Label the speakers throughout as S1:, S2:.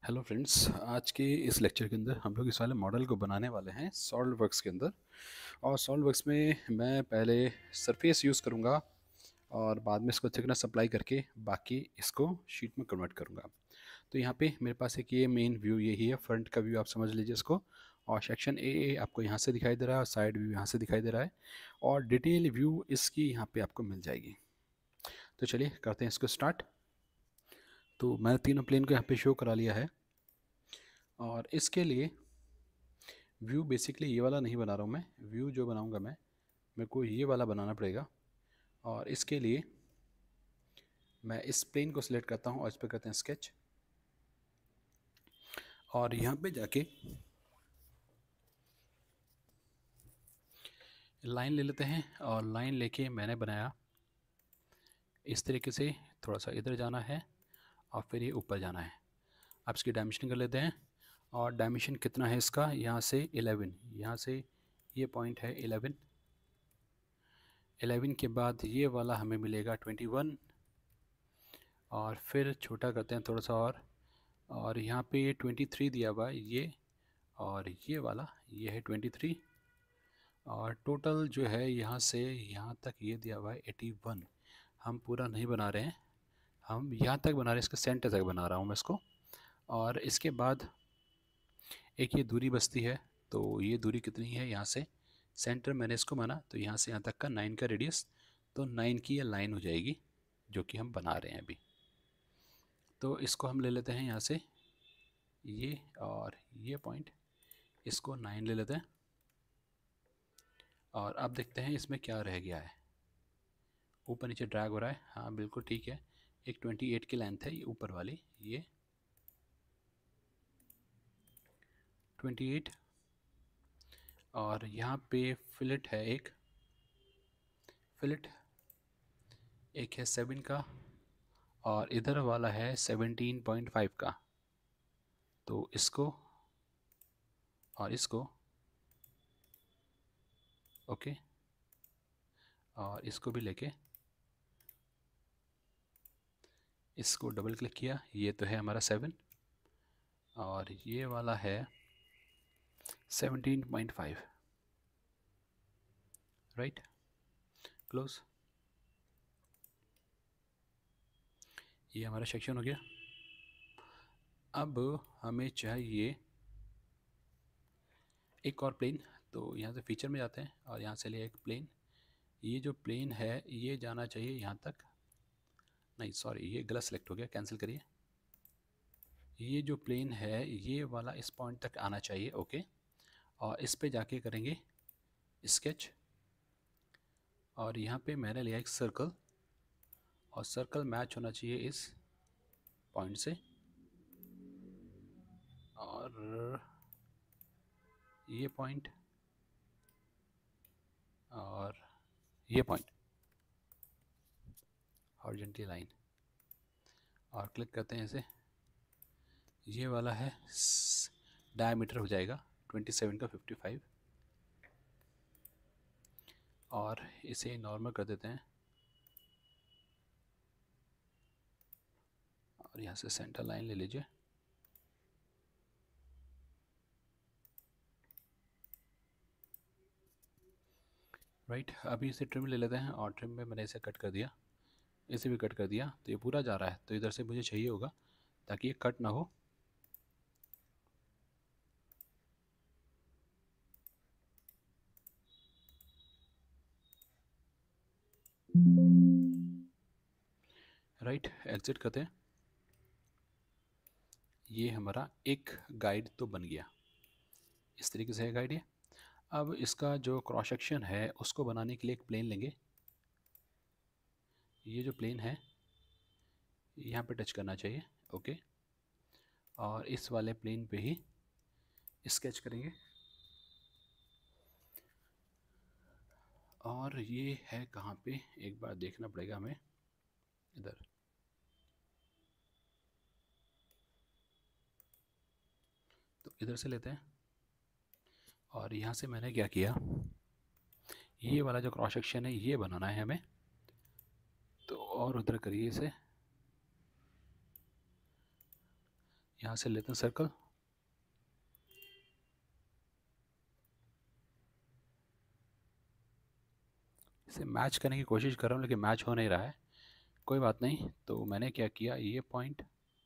S1: Hello friends, आज के इस लेक्चर के अंदर हम लोग इस वाले मॉडल को बनाने वाले हैं सॉलिडवर्क्स के अंदर। और सॉलिडवर्क्स में मैं पहले सरफेस यूज़ करूँगा और बाद में इसको थिकनेस अप्लाई करके बाकी इसको शीट में कन्वर्ट करूँगा। तो यहाँ पे मेरे पास एक ये मेन व्यू यही है, फ्रंट का व्यू आप समझ लीजिए इसको। और सेक्शन ए आपको यहाँ से दिखाई दे रहा है और साइड व्यू यहाँ से दिखाई दे रहा है और डिटेल व्यू इसकी यहाँ पे आपको मिल जाएगी। तो चलिए करते हैं इसको स्टार्ट। तो मैंने तीनों प्लेन को यहाँ पे शो करा लिया है और इसके लिए व्यू बेसिकली ये वाला नहीं बना रहा हूँ मैं। व्यू जो बनाऊँगा मैं, मेरे को ये वाला बनाना पड़ेगा। और इसके लिए मैं इस प्लेन को सिलेक्ट करता हूँ और इस पर करते हैं स्केच। और यहाँ पे जाके लाइन ले लेते हैं और लाइन लेके मैंने बनाया इस तरीके से। थोड़ा सा इधर जाना है और फिर ये ऊपर जाना है। अब इसकी डायमेंशन कर लेते हैं। और डायमेंशन कितना है इसका, यहाँ से 11, यहाँ से ये पॉइंट है 11। 11 के बाद ये वाला हमें मिलेगा 21 और फिर छोटा करते हैं थोड़ा सा और यहाँ पे ये 23 दिया हुआ है ये, और ये वाला ये है 23। और टोटल जो है यहाँ से यहाँ तक ये दिया हुआ है 81। हम पूरा नहीं बना रहे हैं, हम यहाँ तक बना रहे हैं, इसके सेंटर तक बना रहा हूँ मैं इसको। और इसके बाद एक ये दूरी बचती है, तो ये दूरी कितनी है, यहाँ से सेंटर मैंने इसको माना तो यहाँ से यहाँ तक का 9 का रेडियस, तो 9 की ये लाइन हो जाएगी जो कि हम बना रहे हैं अभी। तो इसको हम ले लेते हैं यहाँ से ये और ये पॉइंट, इसको 9 ले लेते हैं। और अब देखते हैं इसमें क्या रह गया है, ऊपर नीचे ड्रैग हो रहा है। हाँ बिल्कुल ठीक है, एक 28 की लेंथ है ये ऊपर वाली, ये 28। और यहाँ पे फिलेट है, एक फिलेट एक है 7 का और इधर वाला है 17.5 का। तो इसको और इसको ओके, और इसको भी लेके इसको डबल क्लिक किया, ये तो है हमारा 7 और ये वाला है 17.5, राइट। क्लोज। ये हमारा सेक्शन हो गया। अब हमें चाहिए एक और प्लेन, तो यहाँ से फीचर में जाते हैं और यहाँ से लिए एक प्लेन। ये जो प्लेन है ये जाना चाहिए यहाँ तक, नहीं सॉरी ये गलत सेलेक्ट हो गया, कैंसिल करिए। ये जो प्लेन है ये वाला इस पॉइंट तक आना चाहिए, ओके। और इस पे जाके करेंगे स्केच। और यहाँ पे मैंने लिया एक सर्कल और सर्कल मैच होना चाहिए इस पॉइंट से। और ये पॉइंट और ये पॉइंट, हॉरिजॉन्टल लाइन, और क्लिक करते हैं इसे। ये वाला है डायमीटर हो जाएगा 27 का 55 और इसे नॉर्मल कर देते हैं। और यहाँ से सेंटर लाइन ले लीजिए। राइट, अभी इसे ट्रिम ले लेते हैं और ट्रिम में मैंने इसे कट कर दिया, इसे भी कट कर दिया। तो ये पूरा जा रहा है, तो इधर से मुझे चाहिए होगा ताकि ये कट ना हो। राइट, एग्जिट करते हैं। ये हमारा एक गाइड तो बन गया, इस तरीके से है गाइड ये। अब इसका जो क्रॉस सेक्शन है उसको बनाने के लिए एक प्लेन लेंगे। ये जो प्लेन है यहाँ पे टच करना चाहिए, ओके। और इस वाले प्लेन पे ही स्केच करेंगे। और ये है कहाँ पे, एक बार देखना पड़ेगा हमें, इधर। तो इधर से लेते हैं और यहाँ से मैंने क्या किया, ये वाला जो क्रॉस सेक्शन है ये बनाना है हमें। तो और उधर करिए इसे, यहाँ से लेते हैं सर्कल, इसे मैच करने की कोशिश कर रहा हूँ लेकिन मैच हो नहीं रहा है। कोई बात नहीं, तो मैंने क्या किया, ये पॉइंट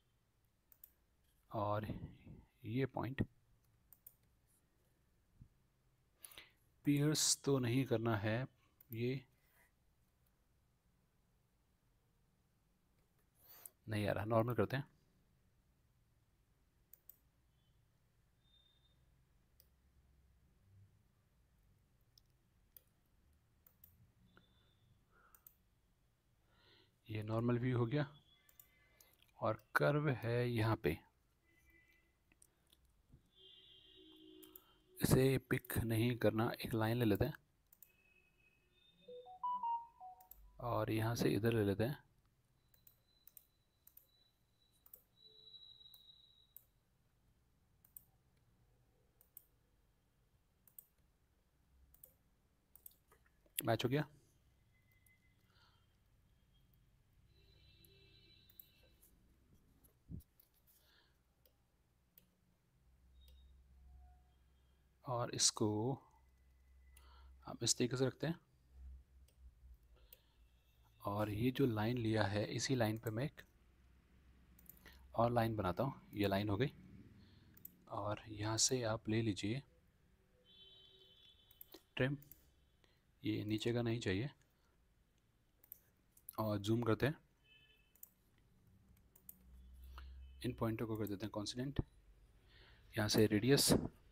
S1: और ये पॉइंट पियर्स तो नहीं करना है, ये नहीं आ रहा, नॉर्मल करते हैं। ये नॉर्मल व्यू हो गया और कर्व है यहाँ पे, इसे पिक नहीं करना, एक लाइन ले लेते हैं और यहाँ से इधर ले लेते हैं। मैच हो गया। और इसको हम इस तरीके से रखते हैं और ये जो लाइन लिया है इसी लाइन पे मैं एक और लाइन बनाता हूँ। ये लाइन हो गई और यहाँ से आप ले लीजिए ट्रिम, ये नीचे का नहीं चाहिए, और जूम करते हैं, इन पॉइंटों को कर देते हैं कांस्टेंट। यहाँ से रेडियस,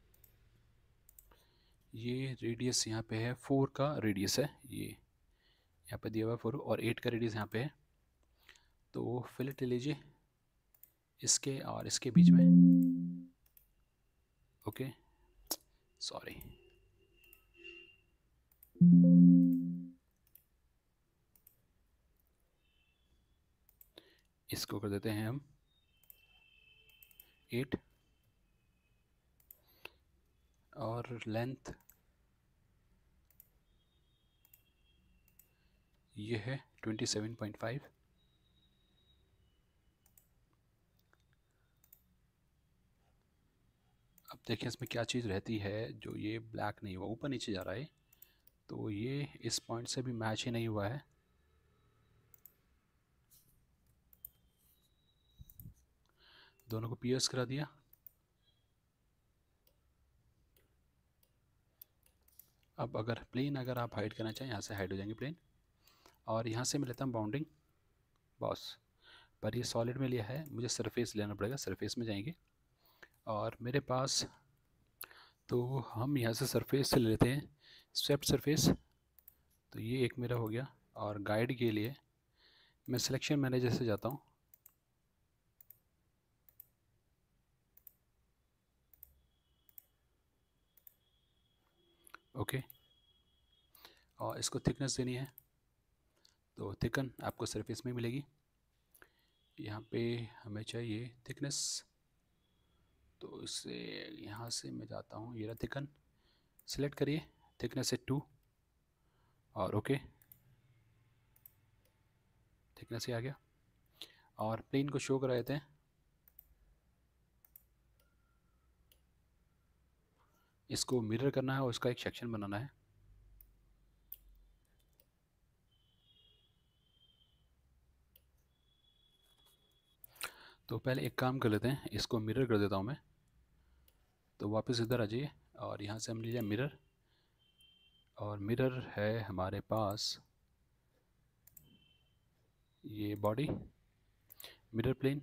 S1: ये रेडियस यहाँ पे है 4 का रेडियस है, ये यहाँ पे दिया हुआ है 4 और 8 का रेडियस यहाँ पे है। तो फिलेट ले लीजिए इसके और इसके बीच में। ओके, सॉरी, इसको कर देते हैं हम 8 और लेंथ ये है 27.5। अब देखिए इसमें क्या चीज़ रहती है जो ये ब्लैक नहीं हुआ, ऊपर नीचे जा रहा है, तो ये इस पॉइंट से भी मैच ही नहीं हुआ है। दोनों को पियर्स करा दिया। अब अगर प्लेन अगर आप हाइड करना चाहें, यहाँ से हाइड हो जाएंगे प्लेन, और यहाँ से मैं लेता हूँ बाउंडिंग बॉस, पर ये सॉलिड में लिया है, मुझे सरफेस लेना पड़ेगा, सरफेस में जाएंगे और मेरे पास, तो हम यहाँ से सरफेस से ले लेते हैं स्वेप्ट सरफेस, तो ये एक मेरा हो गया। और गाइड के लिए मैं सिलेक्शन मैनेजर से जाता हूँ, ओके, और इसको थिकनेस देनी है, तो थिकन आपको सरफेस में मिलेगी। यहाँ पे हमें चाहिए थिकनेस, तो इससे यहाँ से मैं जाता हूँ, ये रहा थिकन, सिलेक्ट करिए, थिकनेस है 2 और ओके, थिकनेस ही आ गया। और प्लेन को शो करा देते हैं, इसको मिरर करना है और उसका एक सेक्शन बनाना है। तो पहले एक काम कर लेते हैं, इसको मिरर कर देता हूँ मैं, तो वापस इधर आ जाइए और यहाँ से हम लीजिए मिरर, और मिरर है हमारे पास ये बॉडी, मिरर प्लेन,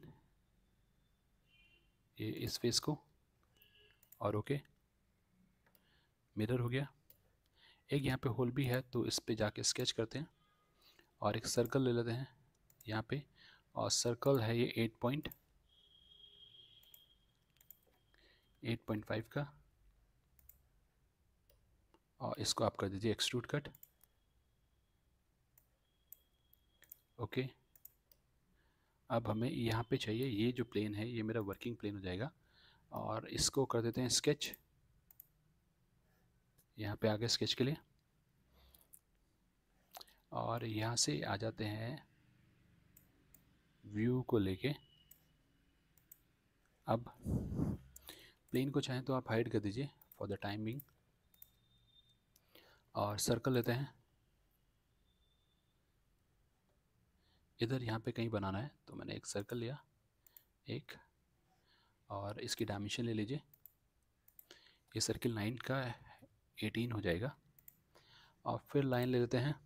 S1: ये इस फेस को, और ओके, मिरर हो गया। एक यहाँ पे होल भी है तो इस पे जाके स्केच करते हैं और एक सर्कल ले लेते हैं यहाँ पे, और सर्कल है ये 8.5 का, और इसको आप कर दीजिए एक्सट्रूड कट, ओके। अब हमें यहाँ पे चाहिए, ये जो प्लेन है ये मेरा वर्किंग प्लेन हो जाएगा, और इसको कर देते हैं स्केच, यहाँ पे आगे स्केच के लिए, और यहाँ से आ जाते हैं व्यू को लेके, अब प्लेन को चाहें तो आप हाइड कर दीजिए फॉर द टाइम बिंग, और सर्कल लेते हैं। इधर यहाँ पे कहीं बनाना है तो मैंने एक सर्कल लिया, एक, और इसकी डायमेंशन ले लीजिए। ये सर्किल 9 का 18 हो जाएगा। और फिर लाइन ले लेते हैं,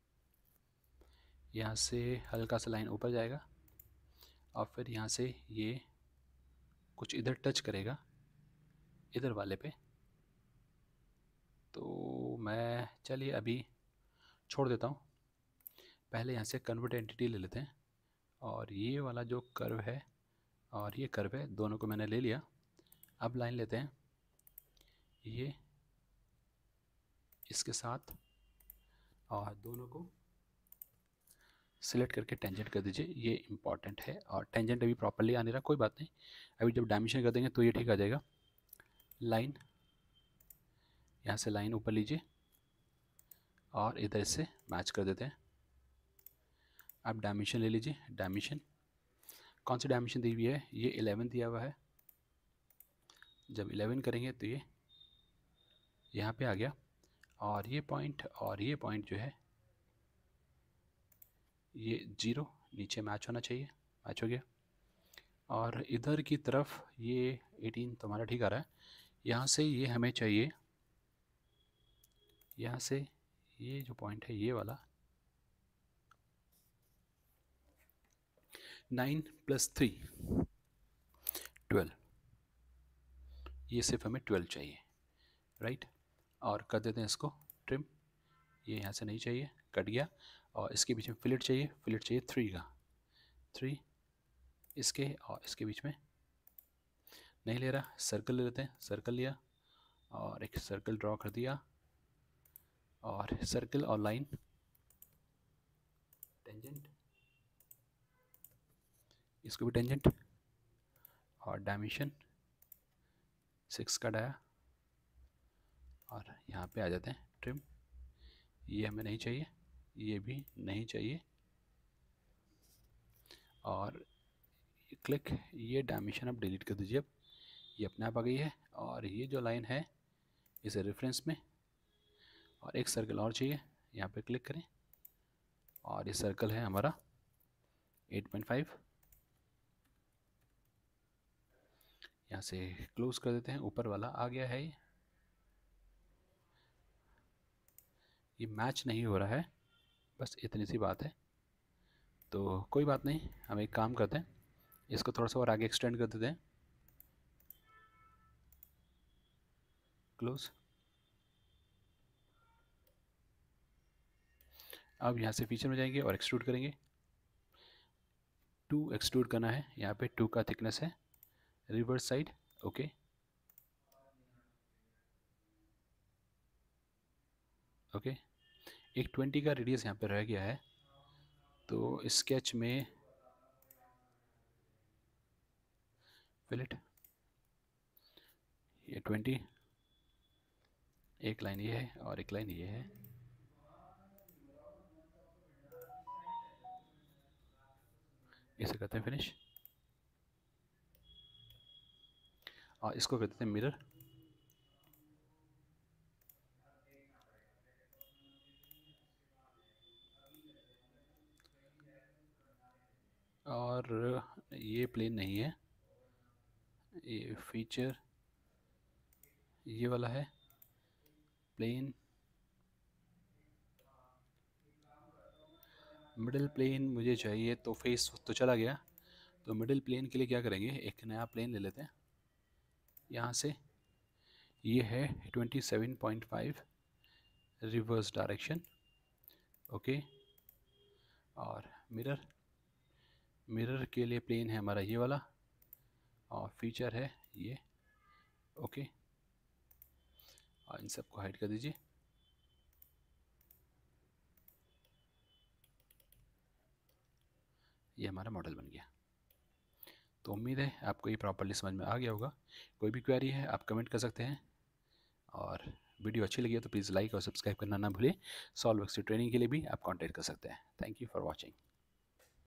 S1: यहाँ से हल्का सा लाइन ऊपर जाएगा और फिर यहाँ से ये कुछ इधर टच करेगा इधर वाले पे। तो मैं चलिए अभी छोड़ देता हूँ, पहले यहाँ से कन्वर्ट एंटिटी ले लेते हैं। और ये वाला जो कर्व है और ये कर्व है, दोनों को मैंने ले लिया। अब लाइन लेते हैं, ये इसके साथ, और दोनों को सिलेक्ट करके टेंजेंट कर दीजिए। ये इंपॉर्टेंट है, और टेंजेंट अभी प्रॉपर्ली आ नहीं रहा, कोई बात नहीं, अभी जब डायमेंशन कर देंगे तो ये ठीक आ जाएगा। लाइन, यहाँ से लाइन ऊपर लीजिए और इधर से मैच कर देते हैं। अब डायमेंशन ले लीजिए, डायमेंशन कौन सी डायमेंशन दी हुई है, ये 11 दिया हुआ है। जब 11 करेंगे तो ये यहाँ पे आ गया, और ये पॉइंट जो है ये 0 नीचे मैच होना चाहिए, मैच हो गया। और इधर की तरफ ये 18 तो हमारा ठीक आ रहा है। यहाँ से ये हमें चाहिए, यहाँ से ये जो पॉइंट है ये वाला 9 + 3 12, ये सिर्फ हमें 12 चाहिए, राइट। और कर देते हैं इसको ट्रिम, ये यहाँ से नहीं चाहिए, कट गया। और इसके बीच में फिलेट चाहिए, फिलेट चाहिए 3 का, 3 इसके और इसके बीच में नहीं ले रहा। सर्कल ले लेते हैं, सर्कल लिया और एक सर्कल ड्रॉ कर दिया, और सर्कल और लाइन टेंजेंट, इसको भी टेंजेंट, और डायमेंशन 6 का डाया, और यहाँ पे आ जाते हैं ट्रिम। ये हमें नहीं चाहिए, ये भी नहीं चाहिए, और क्लिक, ये डायमेंशन अब डिलीट कर दीजिए। अब ये अपने आप आ गई है, और ये जो लाइन है इसे रेफरेंस में, और एक सर्कल और चाहिए, यहाँ पे क्लिक करें, और ये सर्कल है हमारा 8.5। यहाँ से क्लोज कर देते हैं, ऊपर वाला आ गया है। ये मैच नहीं हो रहा है, बस इतनी सी बात है। तो कोई बात नहीं, हम एक काम करते हैं, इसको थोड़ा सा और आगे एक्सटेंड कर देते हैं, क्लोज। अब यहाँ से फीचर में जाएंगे और एक्सट्रूड करेंगे। 2 एक्सट्रूड करना है, यहाँ पे 2 का थिकनेस है, रिवर्स साइड, ओके। ओके, एक 20 का रेडियस यहाँ पे रह गया है, तो स्केच में फिलेट, ये 20, एक लाइन ये है और एक लाइन ये है, इसे करते हैं फिनिश, और इसको कर देते हैं मिरर। और ये प्लेन नहीं है, ये फीचर ये वाला है प्लेन, मिडिल प्लेन मुझे चाहिए, तो फेस तो चला गया। तो मिडिल प्लेन के लिए क्या करेंगे, एक नया प्लेन ले लेते हैं। यहाँ से ये है 27.5 रिवर्स डायरेक्शन, ओके। और मिरर, मिरर के लिए प्लेन है हमारा ये वाला, और फीचर है ये, ओके। और इन सबको हाइड कर दीजिए। ये हमारा मॉडल बन गया। तो उम्मीद है आपको ये प्रॉपर्ली समझ में आ गया होगा। कोई भी क्वेरी है आप कमेंट कर सकते हैं, और वीडियो अच्छी लगी हो तो प्लीज़ लाइक और सब्सक्राइब करना ना भूलें। सॉल्ववर्क्स की ट्रेनिंग के लिए भी आप कांटेक्ट कर सकते हैं। Thank you for watching.